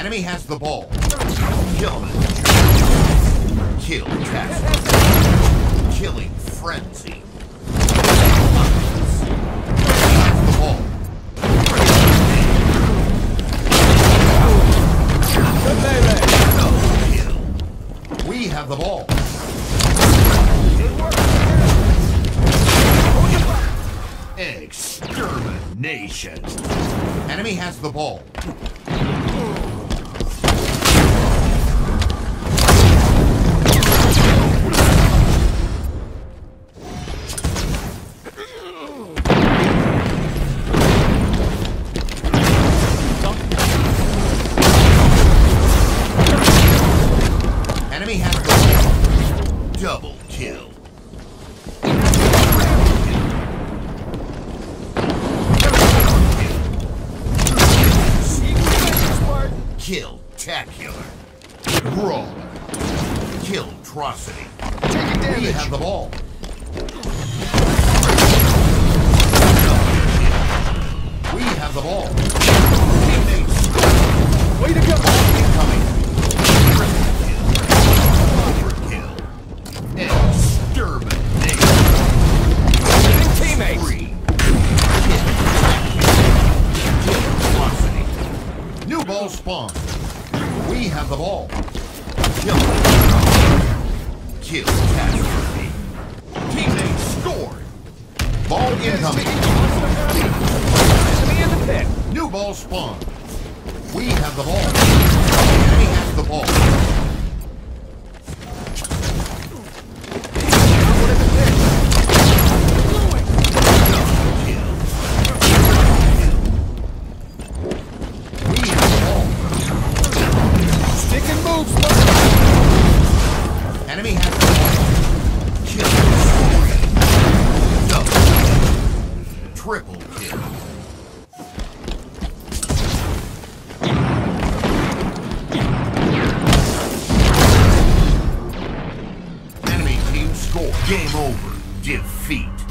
Enemy has the ball. Kill. Kill test. Killing frenzy. Has the ball. Double kill. We have the ball. Extermination. Enemy has the ball. Enemy has the ball. Double kill. Kill-tacular. Brawler. Kill-trocity. We have the ball. We have the ball. Teammates. Way to go. Incoming. Overkill. Extermination. Teammates. Kill-trocity. New ball spawn. We have the ball. Kill. Kill catastrophe. Teammate scored. Ball incoming. Enemy in the pit. New ball spawn. We have the ball. Enemy has the ball. Enemy has the ball. Kill. Double. Triple kill. Enemy team score. Game over. Defeat.